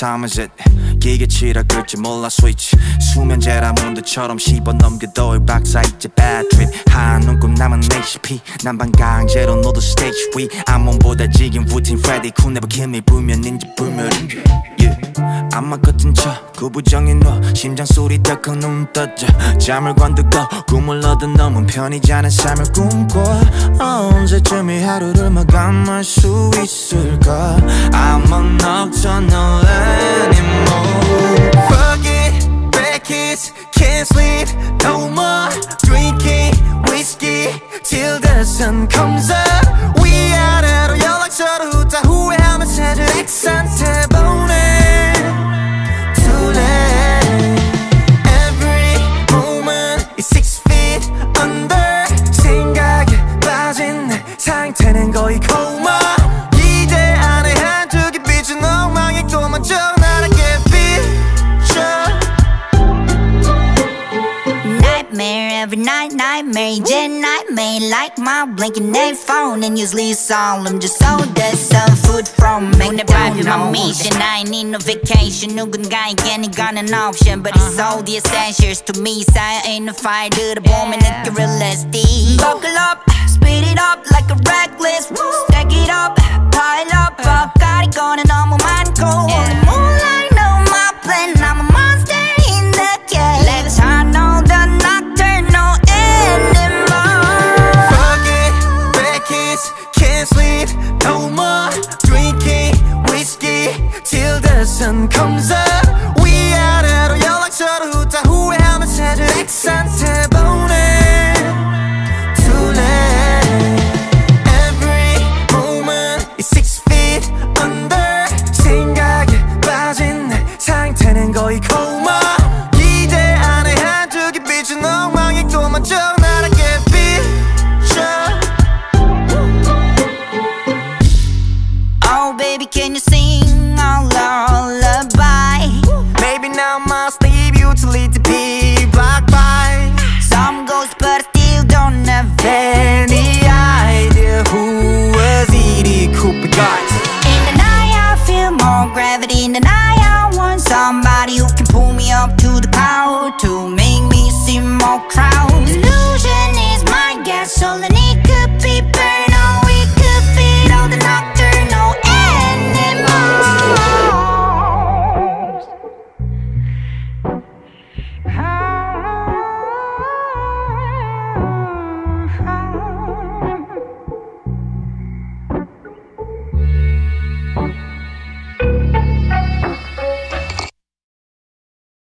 time is it? 기계치라 끌지 몰라 스위치 수면제라 문드처럼 씹어넘겨도 박사 이제 bad trip 한눈 꿈 남은 HP 난방강제로 너도 stage 위 암몸보다 지긴 루틴 Freddy cool never kill me 불면 닌자 불멸인지 암막 같은 척 구부정해 너 심장 소리 덜컥 눈 떠져 잠을 관두고 꿈을 얻은 놈은 편히지 않은 삶을 꿈꿔 언제쯤이 하루를 마감할 수 있을까 I'm a nocturnal anymore Fuck it, bad kids, can't sleep no more Drinking whiskey till the sun comes up 위아래로 연락처를 훑다 후회하며 찾은 엑스한테 보내 Too late Every moment is 6 feet under 생각에 빠진 내 상태는 거의 coma 기대 안에 한두 개 비춘 엉망의 꿈만 적나라하게 비춰 Nightmare every night, nightmare 이제 nightmare like my blinking 내 phone and usually it's all I'm just so there's some food from McDonald's my mission I ain't need no vacation 누군가에겐 이거는 option but it's all the essentials to me 쌓여있는 fire 들어보면 느껴 realistic Buckle up, speed it up like a reckless Stack it up, pile up 가리고는 너무 많고